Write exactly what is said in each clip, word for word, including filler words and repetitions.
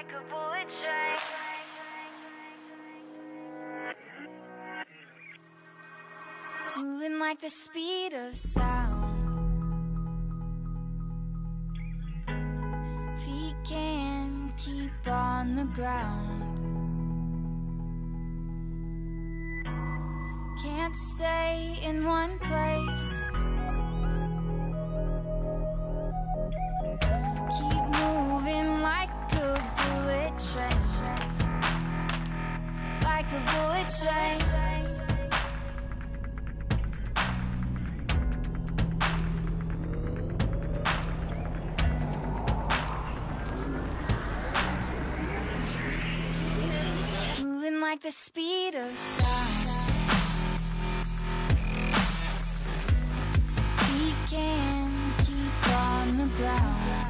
like a bullet train. Moving like the speed of sound. Feet can't keep on the ground. Can't stay in one place. Keep moving like a bullet train. Like a bullet train. Moving like the speed of sound. We can't keep on the ground.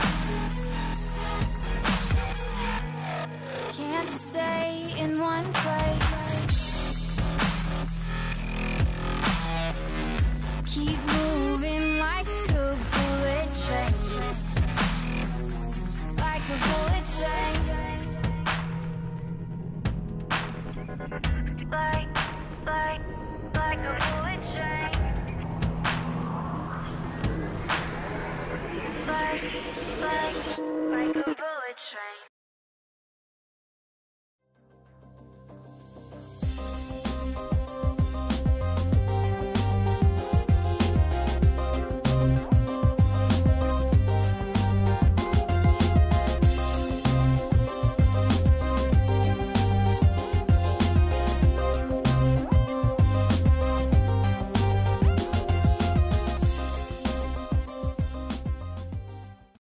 Can't stay in one place. Keep moving like a bullet train. Like a bullet train. Like, like, like a bullet train. Like, like, like a bullet train.